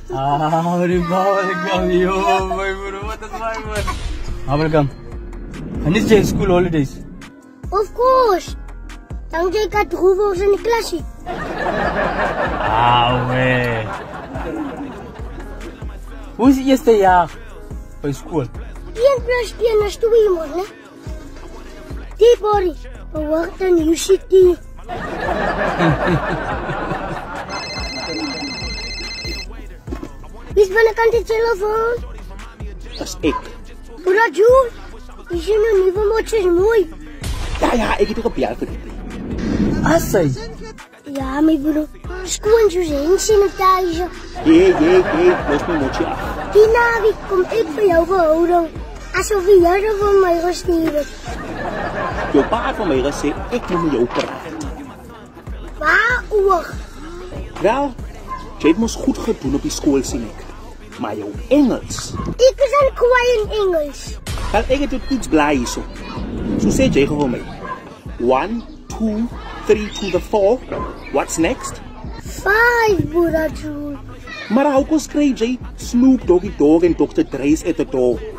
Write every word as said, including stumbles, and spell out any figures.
Ah, die bubblegum, yo, my bro, what is my man? Bubblegum. And it's just school holidays. Of course. Dan jy kat hoeveel in die klasie. Ah, we. Hoe is die eerste jaar by skool? een plus een is twee man, né? Die body behoort aan U C T. Wie is binnenkant die telefoon? Dat is ik. Broer Jules, is jy nou nuwe motjes mooi? Ja, ja, ik heb ook op jou voor dit. Asai. Ja, my broer. Skoon soos Hensie en Thaisa. Jee, jee, jee, los my motje af. Die naweek kom ek vir jou verhouding. Asof die Here van my gestuur het. Jou pa het van my gesê, ek moet met jou praat. Waaroor? Wel, jy het mos goed gedoen op die skool, sien ek. Maar jou Engels... Ek is al kwaai in Engels. Wel, ek het jou iets blaai hierso. So sê jy gewoon my. One, two, three to the four. What's next? Five, Broer Jules. Maar hoe kon skryf jy Snoop Doggy Dogg en dokter Dre's at the door?